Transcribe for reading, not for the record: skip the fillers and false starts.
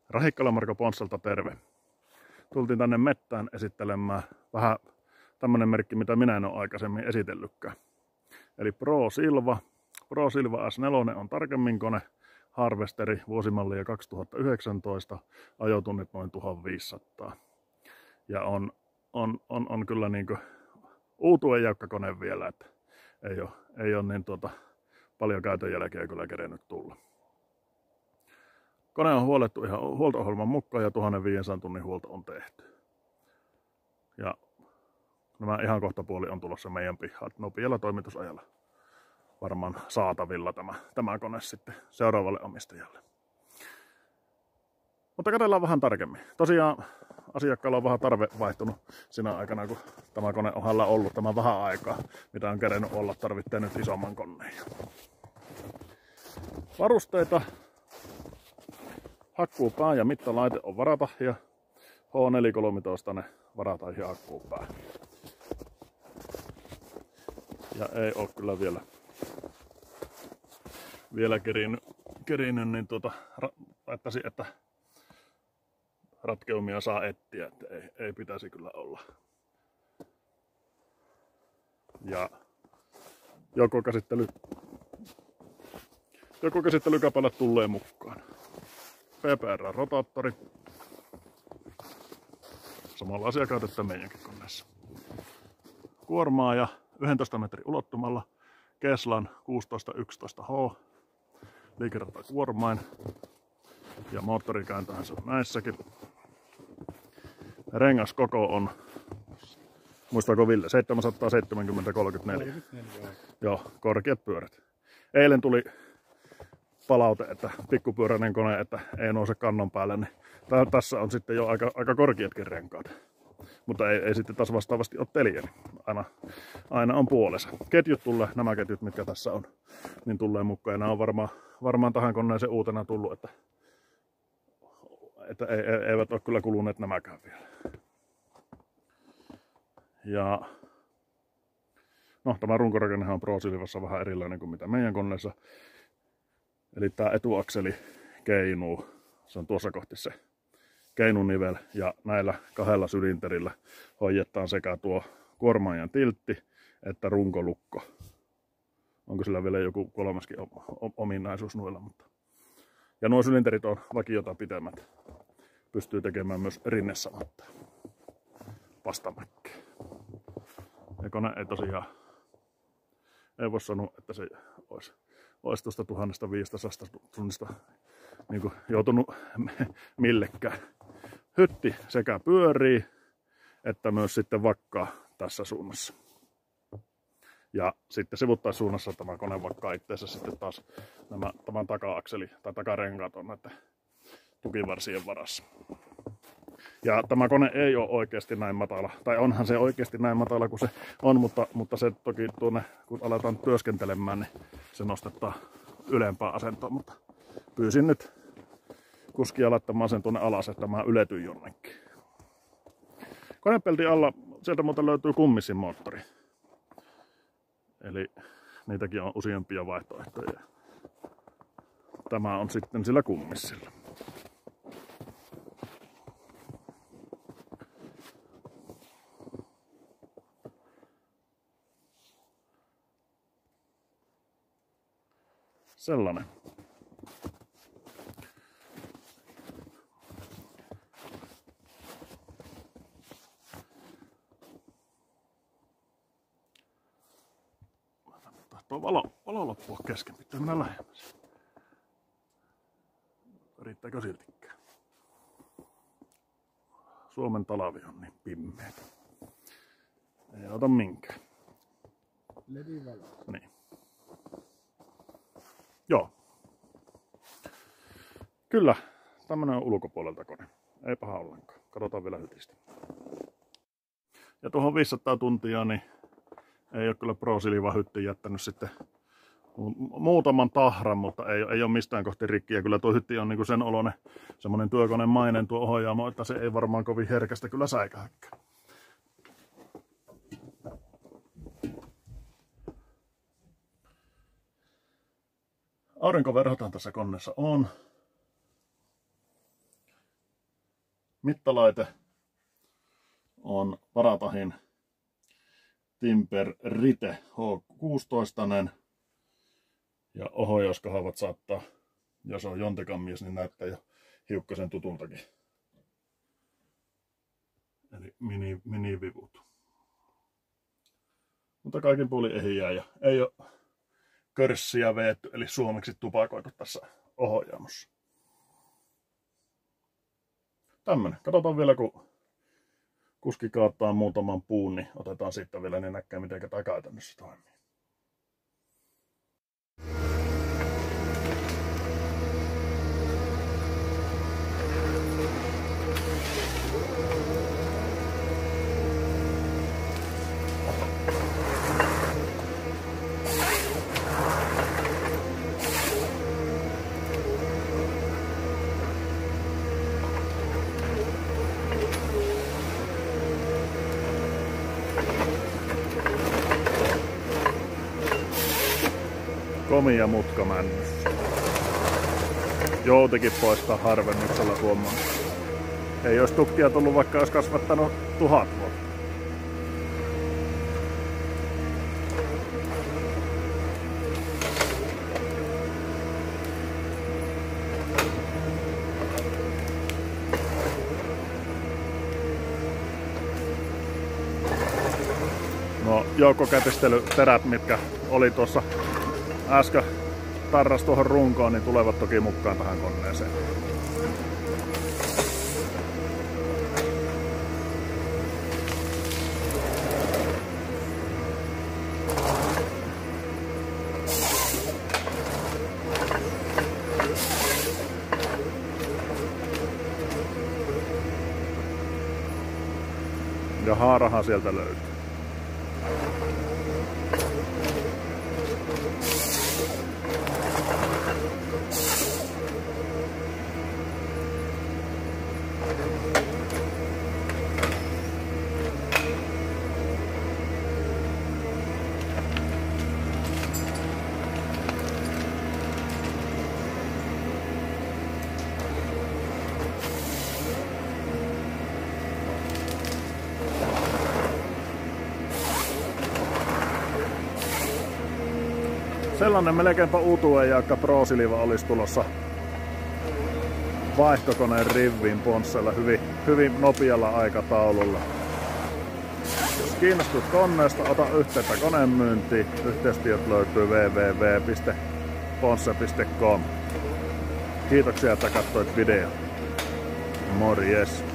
Rahikkala Marko Ponssalta terve. Tultiin tänne mettään esittelemään vähän tämmönen merkki, mitä minä en ole aikaisemmin esitellytkään. Eli Pro Silva S4 on tarkemmin kone, harvesteri, vuosimallia 2019, ajotunnit noin 1500. Ja on kyllä niinku uutuuden jäykkä kone vielä, että ei ole niin paljon käytön jälkeen kyllä kerennyt tulla. Kone on huolettu ihan huolto-ohjelman mukaan ja 1500 tunnin huolto on tehty. Ja nämä ihan kohta puoli on tulossa meidän pihaan. Nopealla toimitusajalla varmaan saatavilla tämä kone sitten seuraavalle omistajalle. Mutta katsellaan vähän tarkemmin. Tosiaan asiakkaalla on vähän tarve vaihtunut siinä aikana, kun tämä kone on hänellä ollut tämä vähän aikaa, mitä on kerennyt olla, tarvitsee nyt isomman koneen. Varusteita. Hakkuupää ja mittalaite on varatahja. H413 varatahja hakkuupää. Ja ei ole kyllä vielä kerinyt niin ajattaisin, että ratkeumia saa etsiä, että ei pitäisi kyllä olla. Ja joko käsittelykapalle tulee mukaan. PPR-rotaattori. Samanlaisia käytetään meidänkin koneessa. Kuormaa ja 11 metrin ulottumalla Keslan 1611H. Liikerata kuormain. Ja moottorikääntöhän se on näissäkin. Rengas koko on, muistaako Ville, 770/34. Joo, korkeat pyörät. Eilen tuli palaute, että pikkupyöräinen kone, että ei nouse kannon päälle, niin tässä on sitten jo aika korkeatkin renkaat. Mutta ei sitten taas vastaavasti ole teliä, niin aina on puolensa. Ketjut tulee, nämä ketjut mitkä tässä on, niin tulee mukaan. Ja nämä on varmaan tähän koneeseen uutena tullut, että eivät ole kyllä kuluneet nämäkään vielä. Ja no, tämä runkorakennehan on Pro Silvassa vähän erilainen kuin mitä meidän koneessa. Eli tämä etuakseli keinuu, se on tuossa kohti se keinunivel, ja näillä kahdella sylinterillä hoidetaan sekä tuo kuormaajan tiltti että runkolukko. Onko sillä vielä joku kolmaskin ominaisuus noilla, mutta. Ja nuo sylinterit on vakiota pitemmät. Pystyy tekemään myös rinnesamatta vastamäkkeä. Ja kone ei tosiaan, ei voi sanoa, että se olisi tuosta 1500 tunnista niin joutunut millekään. Hytti sekä pyörii, että myös sitten vakkaa tässä suunnassa. Ja sitten sivuttaissuunnassa tämä kone vakkaa itseensä sitten taas tämän taka-akseli tai takarenkaat on näiden tukivarsien varassa. Ja tämä kone ei ole oikeasti näin matala, tai onhan se oikeasti näin matala kuin se on, mutta se toki tuonne, kun aletaan työskentelemään, niin se nostetaan ylempään asentoon, mutta pyysin nyt kuskia laittamaan sen tuonne alas, että mä yletyn jonnekin. Konepeltin alla, sieltä muuten löytyy kummissin moottori. Eli niitäkin on useampia vaihtoehtoja. Tämä on sitten sillä kummissilla. Sellainen. Tahtoo valo loppua kesken, pitää mennä lähemmäs. Riittääkö siltikään? Suomen talvi on niin pimmeetä. Ei ota minkään. Ledivalo. Niin. Joo. Kyllä, tämmönen on ulkopuolelta kone. Ei paha ollenkaan. Katsotaan vielä hytistä. Ja tuohon 500 tuntia, niin ei ole kyllä Pro Silva hytti jättänyt sitten muutaman tahran, mutta ei ole mistään kohti rikkiä. Kyllä tuo hytti on niinku sen oloinen, semmonen työkonemainen tuo ohjaamo, että se ei varmaan kovin herkästä kyllä säikähäkään. Aurinkoverhothan tässä koneessa on. Mittalaite on Paratahin Timber Rite H16. Ja ohjauskahvat saattaa, jos on jontekan mies, niin näyttää jo hiukkasen tutultakin. Eli minivivut. Mutta kaikin puolin ehjää ja ei ole körssiä veetty, eli suomeksi tupakoitu tässä ohjaamossa. Tämmönen. Katsotaan vielä, kun kuski kaattaa muutaman puun, niin otetaan siitä vielä, niin näkee miten tämä käytännössä toimii. Komia mutka männyssä. Joutikin poistaa harvennuksella huomaan. Ei olisi tukkia tullut, vaikka olisi kasvattanut 1000 vuotta. No, joukkokätistelyterät, mitkä oli tuossa äsken tarras tuohon runkoon, niin tulevat toki mukaan tähän koneeseen. Ja haarahan sieltä löytyy. Sellainen melkeinpä uutuuden jaakka Pro-Silva olisi tulossa vaihtokoneen riviin Ponssella hyvin nopealla aikataululla. Jos kiinnostut koneesta, ota yhteyttä koneen myyntiin. Yhteystiedot löytyy www.ponsse.com. Kiitoksia, että katsoit videon. Morjes!